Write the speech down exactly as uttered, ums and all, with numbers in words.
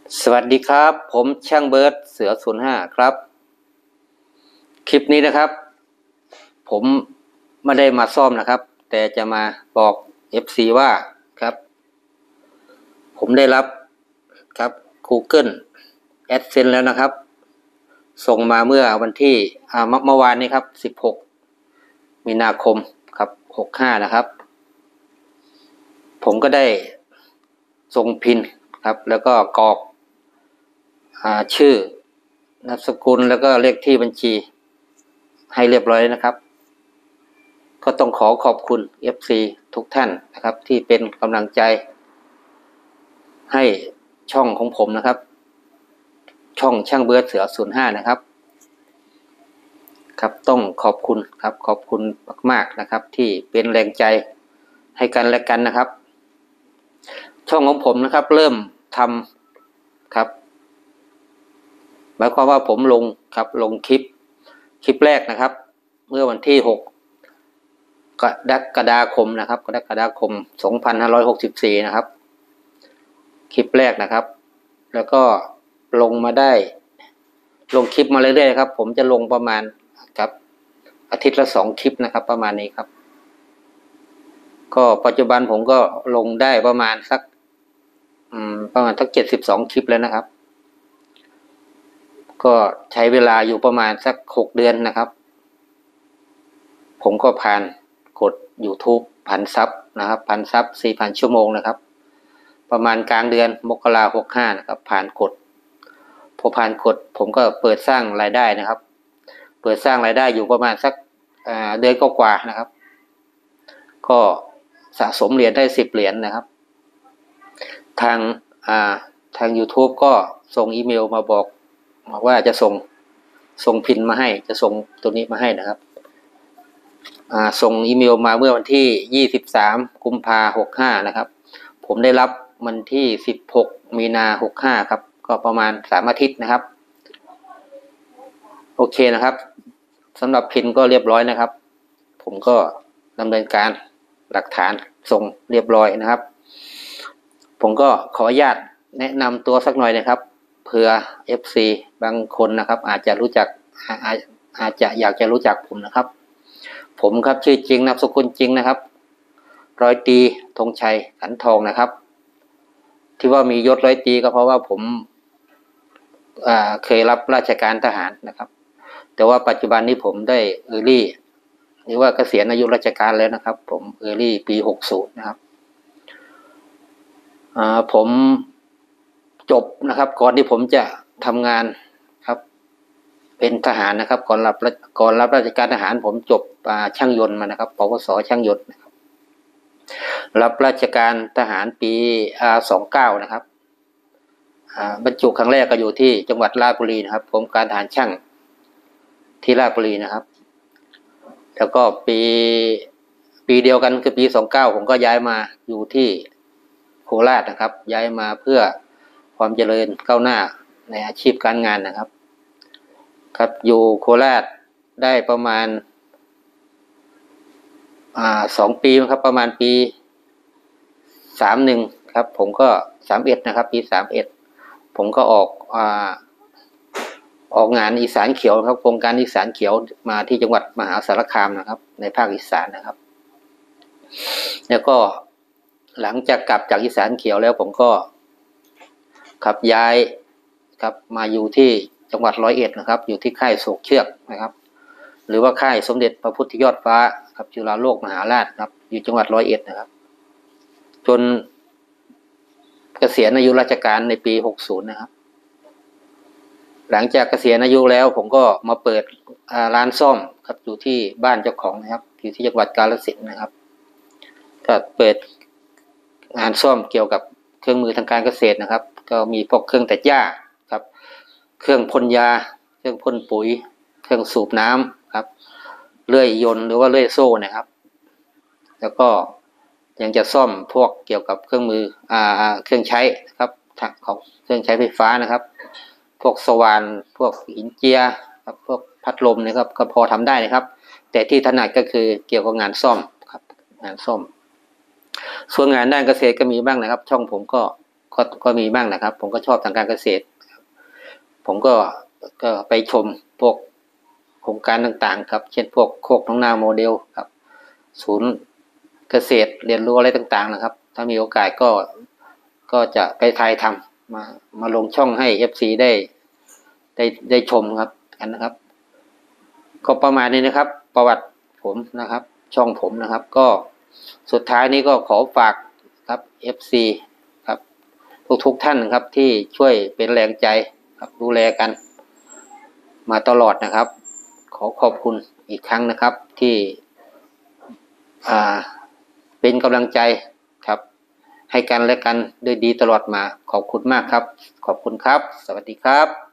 สวัสดีครับผมช่างเบิร์ดเสือศูนย์ห้าครับคลิปนี้นะครับผมไม่ได้มาซ่อมนะครับแต่จะมาบอก เอฟ ซี ว่าครับผมได้รับครับ Google AdSense แล้วนะครับส่งมาเมื่อวันที่อ่าเมื่อวานนี้ครับสิบหกมีนาคมครับหกห้านะครับผมก็ได้ส่งพินครับแล้วก็กรอกอ่าชื่อนามสกุลแล้วก็เลขที่บัญชีให้เรียบร้อยนะครับก็ต้องขอขอบคุณ เอฟ ซี ทุกท่านนะครับที่เป็นกำลังใจให้ช่องของผมนะครับช่องช่างเบิร์ดเสือศูนย์ห้านะครับครับต้องขอบคุณครับขอบคุณมากๆนะครับที่เป็นแรงใจให้กันและกันนะครับช่องของผมนะครับเริ่มทำครับหมายความว่าผมลงครับลงคลิปคลิปแรกนะครับเมื่อวันที่หกกรกฎาคมนะครับกรกฎาคมสองพันห้าร้อยหกสิบสี่นะครับคลิปแรกนะครับแล้วก็ลงมาได้ลงคลิปมาเรื่อยๆครับผมจะลงประมาณครับอาทิตย์ละสองคลิปนะครับประมาณนี้ครับก็ปัจจุบันผมก็ลงได้ประมาณสักอืมประมาณสักเจ็ดสิบสองคลิปแล้วนะครับก็ใช้เวลาอยู่ประมาณสักหกเดือนนะครับผมก็ผ่านกด YouTube พันซับนะครับพันซับ สี่พัน ชั่วโมงนะครับประมาณกลางเดือนมกราคมหกห้านะครับผ่านกดพอผ่านกดผมก็เปิดสร้างรายได้นะครับเปิดสร้างรายได้อยู่ประมาณสักเดือนกว่าๆนะครับก็สะสมเหรียญได้สิบเหรียญนะครับทางอ่าทาง YouTube ก็ส่งอีเมลมาบอกบอกว่าจะส่งส่งพินมาให้จะส่งตัวนี้มาให้นะครับอ่าส่งอีเมลมาเมื่อวันที่ยี่สิบสามกุมภาพันธ์หกห้านะครับผมได้รับวันที่สิบหกมีนาหกห้าครับก็ประมาณสามอาทิตย์นะครับโอเคนะครับสำหรับพินก็เรียบร้อยนะครับผมก็ดำเนินการหลักฐานส่งเรียบร้อยนะครับผมก็ขออนุญาตแนะนำตัวสักหน่อยนะครับเผื่อ เอฟ ซี บางคนนะครับอาจจะรู้จักอาจอาจจะอยากจะรู้จักผมนะครับผมครับชื่อจริงนามสกุลจริงนะครับร้อยตรีธงชัยขันทองนะครับที่ว่ามียศร้อยตรีก็เพราะว่าผมเคยรับราชการทหารนะครับแต่ว่าปัจจุบันนี้ผมได้เออรี่หรือว่าเกษียณอายุราชการแล้วนะครับผมเออรี่ปีหกสิบนะครับผมจบนะครับก่อนที่ผมจะทำงานครับเป็นทหารนะครับก่อนรับก่อนรับราชการทหารผมจบช่างยนต์มานะครับปวสช่างยนต์นะครับรับราชการทหารปีสองเก้านะครับบรรจุครั้งแรกก็อยู่ที่จังหวัดราชบุรีนะครับกรมการทหารช่างที่ราชบุรีนะครับแล้วก็ปีปีเดียวกันคือปีสองเก้าผมก็ย้ายมาอยู่ที่โคราชนะครับย้ายมาเพื่อความเจริญก้าวหน้าในอาชีพการงานนะครับครับอยู่โคราชได้ประมาณอ่าสองปีครับประมาณปีสามหนึ่งครับผมก็สามเอ็ดนะครับปีสามเอ็ดผมก็ออกอ่าออกงานอีสานเขียวครับโครงการอีสานเขียวมาที่จังหวัดมหาสารคามนะครับในภาคอีสานนะครับแล้วก็หลังจากกลับจากอีสานเขียวแล้วผมก็ขับย้ายครับมาอยู่ที่จังหวัดร้อยเอ็ดนะครับอยู่ที่ค่ายโศกเชือกนะครับหรือว่าค่ายสมเด็จพระพุทธยอดฟ้าครับจุฬาโลกมหาราชครับอยู่จังหวัดร้อยเอ็ดนะครับจนเกษียณอายุราชการในปีหกสิบนะครับหลังจากเกษียณอายุแล้วผมก็มาเปิดร้านซ่อมครับอยู่ที่บ้านเจ้าของนะครับอยู่ที่จังหวัดกาฬสินธุ์นะครับก็เปิดงานซ่อมเกี่ยวกับเครื่องมือทางการเกษตรนะครับก็มีพวกเครื่องตัดหญ้าครับเครื่องพ่นยาเครื่องพ่นปุ๋ยเครื่องสูบน้ำครับเลื่อยยนต์หรือว่าเลื่อยโซ่นะครับแล้วก็ยังจะซ่อมพวกเกี่ยวกับเครื่องมืออ่าเครื่องใช้ครับของเครื่องใช้ไฟฟ้านะครับพวกสว่านพวกหินเจียครับพวกพัดลมนะครับก็พอทำได้นะครับแต่ที่ถนัดก็คือเกี่ยวกับงานซ่อมครับงานซ่อมส่วนงานด้านเกษตรก็มีบ้างนะครับช่องผมก็ก็ก็มีบ้างนะครับ ผมก็ชอบทางการเกษตรผมก็ก็ไปชมพวกโครงการต่างๆครับเช่นพวกโคกน้องนาโมเดลครับศูนย์เกษตรเรียนรู้อะไรต่างๆนะครับถ้ามีโอกาสก็ก็จะไปถ่ายทำมามาลงช่องให้ เอฟ ซี ได้ได้ได้ชมครับกันนะครับก็ประมาณนี้นะครับประวัติผมนะครับช่องผมนะครับก็สุดท้ายนี้ก็ขอฝากครับ เอฟ ซี ครับทุกๆท่านครับที่ช่วยเป็นแรงใจครับดูแลกันมาตลอดนะครับขอขอบคุณอีกครั้งนะครับที่อ่าเป็นกำลังใจครับให้กันและกันด้วยดีตลอดมาขอบคุณมากครับขอบคุณครับสวัสดีครับ